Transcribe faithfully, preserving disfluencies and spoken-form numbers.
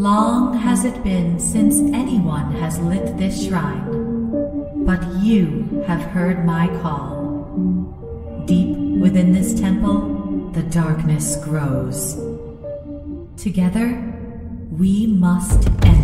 Long has it been since anyone has lit this shrine, but you have heard my call. Deep within this temple, the darkness grows. Together, we must end